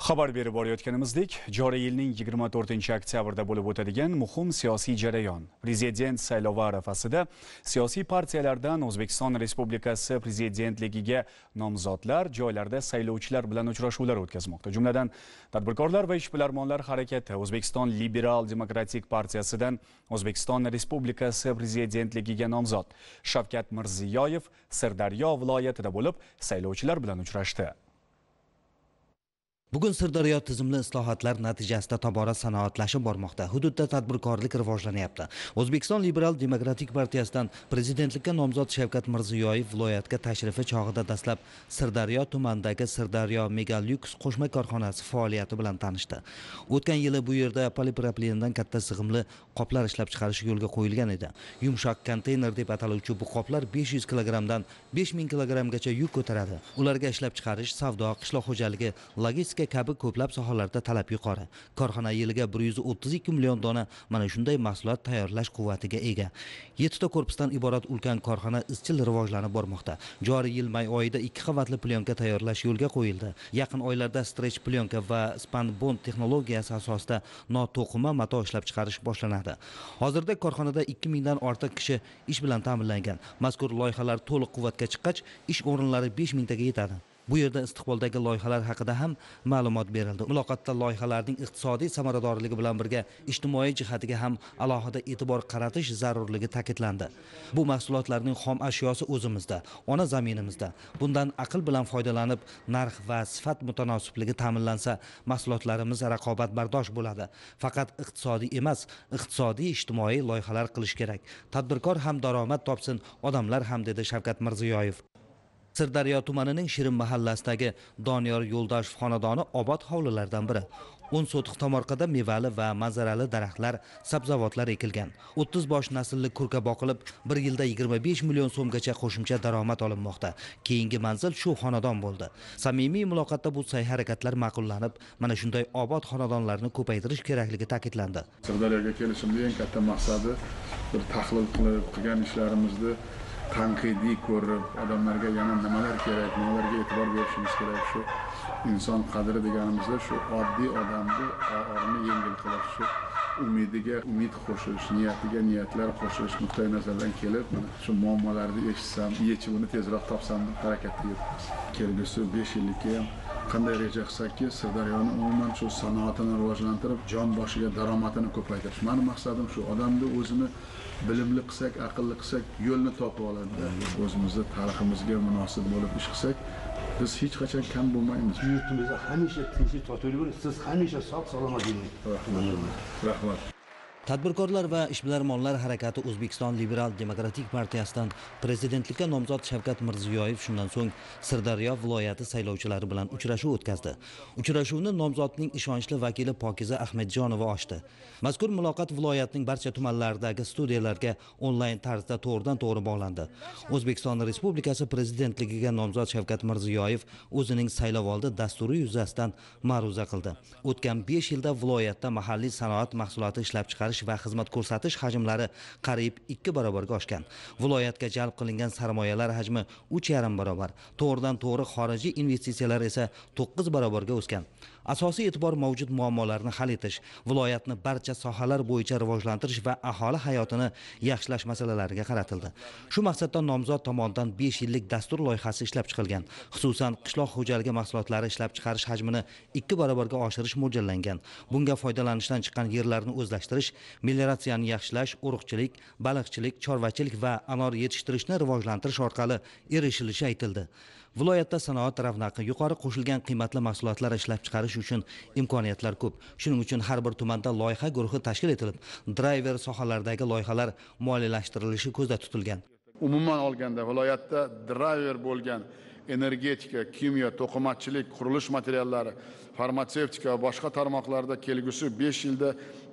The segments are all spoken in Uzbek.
Xabar berib borayotganimizdek, joriy yilning 24-oktyabrda bo'lib o'tadigan muhim siyosiy jarayon. Prezident saylovi arafasida siyosiy partiyalardan O'zbekiston Respublikasi prezidentligiga nomzodlar joylarda saylovchilar bilan uchrashuvlar o'tkazmoqda. Jumladan, tadbirkorlar va ishbilarmonlar harakati O'zbekiston Liberal Demokratik partiyasidan O'zbekiston Respublikasi prezidentligiga nomzod Shavkat Mirziyoyev Sirdaryo viloyatida bo'lib saylovchilar bilan uchrashdi. Bugun Sirdaryo tizimli islohotlar natijasida tobora sanoatlashib bormoqda. Hududda tadbirkorlik rivojlanyapti. O'zbekiston Liberal Demokratik partiyasidan prezidentlikka nomzod Shavkat Mirziyoyev viloyatga tashrifi chog'ida dastlab Sirdaryo tumanidagi Sirdaryo Megalyuks qo'shma korxonasi faoliyati bilan tanishdi. O'tgan yili bu yerda poliproplendan katta sig'imli qoplar ishlab chiqarish yo'lga qo'yilgan edi. Yumshoq konteyner deb ataluvchi bu qoplar 500 kg dan 5000 kg-gacha yuk ko'taradi. Ularga ishlab chiqarish, savdo, qishloq xo'jaligi, logistika kabi ko'plab sohalarda talab yuqori. Korxona yiliga 132 million dona mana shunday mahsulot tayyorlash quvvatiga ega. 7 ta korpusdan iborat ulkan korxona izchil rivojlanib bormoqda. Joriy yil may oyida 2 qavatli plyonka tayyorlash yo'lga qo'yildi. Yaqin oylarda stretch plyonka va span bond texnologiyasi asosida noto'qima mato ishlab chiqarish boshlanadi. Hozirda korxonada 2000 dan ortiq kishi ish bilan ta'minlangan. Mazkur loyihalar to'liq quvvatga chiqqach, ish o'rinlari 5000 taga yetadi. Bu yerda istiqboldagi loyihalar haqida ham ma'lumot berildi. Muloqotda loyihalarning iqtisodiy samaradorligi bilan birga ijtimoiy jihatiga ham alohida e'tibor qaratish zarurligi ta'kidlandi. Bu mahsulotlarning xom ashyosi o'zimizda, ona zaminimizda. Bundan aql bilan foydalanib, narx va sifat mutanosibligi ta'minlansa, mahsulotlarimiz raqobatbardosh bo'ladi. Faqat iqtisodiy emas, iqtisodiy ijtimoiy loyihalar qilish kerak. Tadbirkor ham daromad topsin, odamlar ham, dedi Shavkat Mirziyoyev. Sirdaryo tumanining Shirin mahallasidagi Doniyor Yo'ldoshev xonadoni obod hovlilardan biri. 10 sotix tomorqada mevali va manzarali daraxtlar, sabzavotlar ekilgan. 30 bosh naslli kurka boqilib, bir yilda 25 million so'mgacha qo'shimcha daromad olinmoqda. Keyingi manzil shu xonadon bo'ldi. Samimiy muloqotda bu sa'y-harakatlar ma'qullanib, mana shunday obod xonadonlarni ko'paytirish kerakligi ta'kidlandi. Sirdaryoga kelishimning eng katta maqsadi bir tahlil qilgan ishlarimizni tanqidiy ko'rib, odamlarga yana nimalar kerak, nimalarga e'tibor berishimiz kerak, shu inson qadri deganimizda shu oddiy odamni og'irini yengil qilish, shu umidiga umid qo'shish, niyatiga niyatlar qo'shish nuqtai nazardan kelib, shu muammolarni eshitsam, yechimini tezroq topsam deb harakatga yuribmiz. Kelgusi 5 yillikka ham qanday reja qilsakki, Sirdaryoni umuman shu sanoatini rivojlantirib, jon boshiga daromadini ko'paytirish. Meni maqsadim shu, odamni o'zini bilimli qilsak, aqlli qilsak, yo'lni topib oladi. O'zimizni tariximizga munosib bo'lib ish qilsak, biz hech qachon kam bo'lmaymiz. Yurtimizda hamisha tinchlik totuvlik bo'lib, siz hamisha sog' salomat bo'ling. Rahmat. Tadbirkorlar va ishbilarmonlar harakati O'zbekiston Liberal Demokratik partiyasidan prezidentlikka nomzod Shavkat Mirziyoyev shundan so'ng Sirdaryo viloyati saylovchilari bilan uchrashuv o'tkazdi. Uchrashuvni nomzodning ishonchli vakili Pokiza Ahmedjonova ochdi. Mazkur muloqot viloyatning barcha tumanlaridagi studiyalarga onlayn tarzda to'g'ridan-to'g'ri bog'landi. O'zbekiston Respublikasi prezidentligiga nomzod Shavkat Mirziyoyev o'zining saylovoldi dasturi yuzasidan ma'ruza qildi. O'tgan 5 yilda viloyatda mahalliy sanoat mahsuloti ishlab chiqarish va xizmat ko'rsatish hajmlari qariyb 2 barobarga oshgan. Viloyatga jalb qilingan sarmoyalar hajmi 3,5 barobar, to'g'ridan-to'g'ri xorijiy investitsiyalar esa 9 barobarga o'sgan. Asosiy e'tibor mavjud muammolarni hal etish, viloyatni barcha sohalar bo'yicha rivojlantirish va aholi hayotini yaxshilash masalalariga qaratildi. Shu maqsadda nomzod tomonidan 5 yillik dastur loyihasi ishlab chiqilgan. Xususan, qishloq xo'jaligi mahsulotlari ishlab chiqarish hajmini 2 barobarga oshirish mo'ljallangan. Bunga foydalanishdan chiqqan yerlarni o'zlashtirish, melioratsiyani yaxshilash, urug'chilik, baliqchilik, chorvachilik va anor yetishtirishni rivojlantirish orqali erishilishi aytildi. Viloyatda sanoat ravnaqi yuqori, qo'shilgan qiymatli mahsulotlar ishlab chiqarish uchun imkoniyatlar ko'p. Shuning uchun har bir tumanda loyiha guruhi tashkil etilib, driver sohalardagi loyihalar moliyalashtirilishi ko'zda tutilgan. Umuman olganda viloyatda driver bo'lgan energetika, kimyo, to'qimachilik, qurilish materiallari, farmatsevtika va boshqa tarmoqlarda kelgusi 5 yilda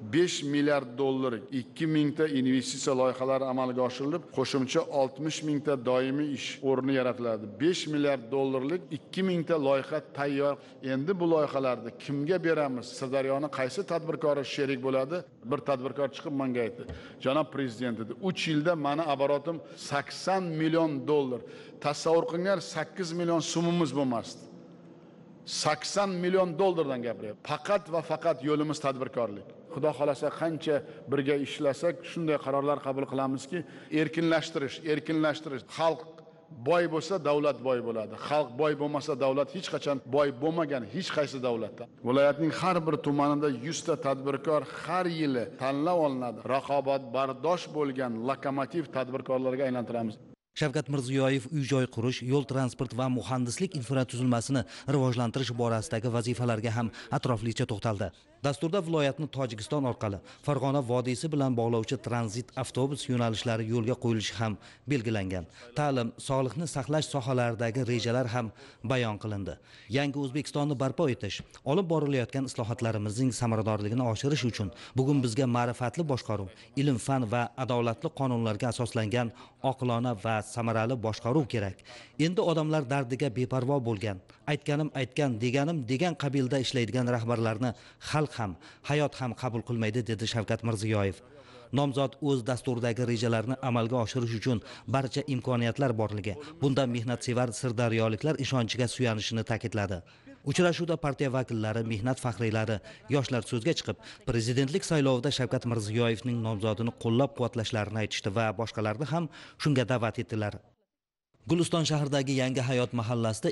5 milliard dollar 2000 ta investitsiya loyihalari amalga oshirilib, qo'shimcha 60 ming ta doimiy ish o'rni yaratiladi. 5 milliard dollarlik 2000 ta loyiha tayyor. Endi bu loyihalarni kimga beramiz? Sirdaryoni qaysi tadbirkori sherik bo'ladi? Bir tadbirkor chiqib menga aytdi. Janob prezident dedi, 3 yilda meni oborotim 80 million dollar. Tasavvur qilinglar, 8 million so'mimiz bo'lmasdi. 80 milyon dollardan gapiryapti. Faqat va faqat yo'limiz tadbirkorlik. Xudo xolasa qancha birga ishlasak, shunday qarorlar qabul qilamizki, erkinlashtirish. Xalq boy bo'lsa, davlat boy bo'ladi. Xalq boy bo'lmasa, davlat hech qachon boy bo'lmagan hech qaysi davlatda. Viloyatning har bir tumanida 100 ta tadbirkor har yili tanlab olinadi. Raqobatbardosh bo'lgan lokomotiv tadbirkorlarga aylantiramiz. Shavkat Mirziyoyev uy-joy qurish, yo'l transport va muhandislik infratuzilmasini rivojlantirish borasidagi vazifalarga ham atroflicha to'xtaldi. Dasturda viloyatni Tojikiston orqali Farg'ona vodiysi bilan bog'lovchi tranzit avtobus yo'nalishlari yo'lga qo'yilishi ham belgilangan. Ta'lim, sog'liqni saqlash sohalaridagi rejalar ham bayon qilindi. Yangi O'zbekistonni barpo etish, olib borilayotgan islohotlarimizning samaradorligini oshirish uchun bugun bizga ma'rifatli boshqaruv, ilm-fan va adolatli qonunlarga asoslangan oqilona va samarali boshqaruv kerak. Endi odamlar dardiga beparvo bo'lgan, aytganim aytgan, deganim degan qabilda ishlaydigan rahbarlarni xalq ham, hayot ham qabul qilmaydi, dedi Shavkat Mirziyoyev. Nomzod o'z dasturidagi rejalarni amalga oshirish uchun barcha imkoniyatlar borligi, bundan mehnatsevar sirdaryoliklar ishonchiga suyanishini ta'kidladi. Uchrashuvda partiya vakillari, mehnat faxriylari, yoshlar so'zga chiqib, prezidentlik saylovida Shavkat Mirziyoyevning nomzodini qo'llab-quvvatlashlarini aytishdi va boshqalarni ham shunga da'vat etdilar. Guliston shahridagi Yangi Hayot mahallasida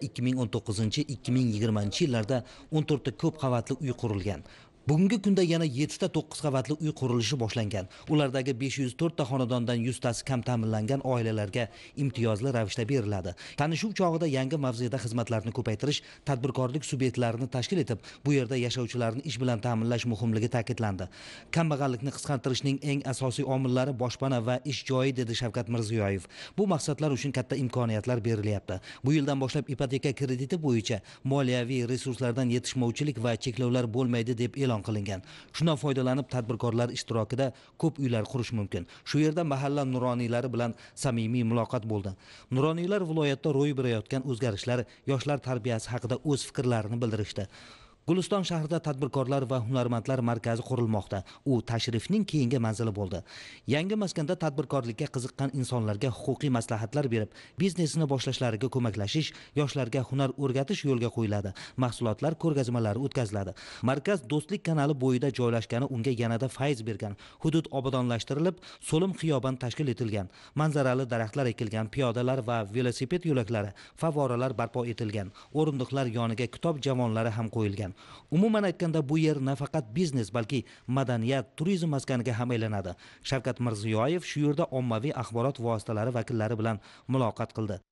2019-2020 yillarda 14 ta ko'p qavatli uy qurilgan. Bugungi kunda yana 7 ta 9 qavatli uy qurilishi boshlangan. Ulardagi 504 ta xonadondan 100 tasi kam ta'minlangan oilalarga imtiyozli ravishda beriladi. Tanishuv chog'ida yangi mavzeda xizmatlarni ko'paytirish, tadbirkorlik subyektlarini tashkil etib, bu yerda yashovchilarni ish bilan ta'minlash muhimligi ta'kidlandi. Kambag'allikni qisqartirishning eng asosiy omillari boshpana va ish joyi, dedi Shavkat Mirziyoyev. Bu maqsadlar uchun katta imkoniyatlar berilyapti. Bu yildan boshlab ipoteka krediti bo'yicha moliyaviy resurslardan yetishmovchilik va cheklovlar bo'lmaydi deb e'lon qilingan. Shundan foydalanib tadbirkorlar ishtirokida ko'p uylar qurish mumkin. Shu yerda mahalla nuroniylari bilan samimiy muloqot bo'ldi. Nuroniylar viloyatda ro'y berayotgan o'zgarishlar, yoshlar tarbiyasi haqida o'z fikrlarini bildirishdi. Guliston shahrida tadbirkorlar va hunarmandlar markazi qurilmoqda. U tashrifning keyingi manzili bo'ldi. Yangi maskanda tadbirkorlikka qiziqqan insonlarga huquqiy maslahatlar berib, biznesini boshlashlariga ko'maklashish, yoshlarga hunar o'rgatish yo'lga qo'yiladi. Mahsulotlar ko'rgazmalari o'tkaziladi. Markaz Do'stlik kanali bo'yida joylashgani unga yanada fayz bergan. Hudud obodonlashtirilib, so'lim xiyoban tashkil etilgan. Manzarali daraxtlar ekilgan, piyodalar va velosiped yo'laklari, favvoralar barpo etilgan. O'rindiqlar yoniga kitob javonlari ham qo'yilgan. Umuman aytganda bu yer nafaqat biznes, balki madaniyat, turizm maskaniga ham aylanadi. Shavkat Mirziyoyev shu yerda ommaviy axborot vositalari vakillari bilan muloqot qildi.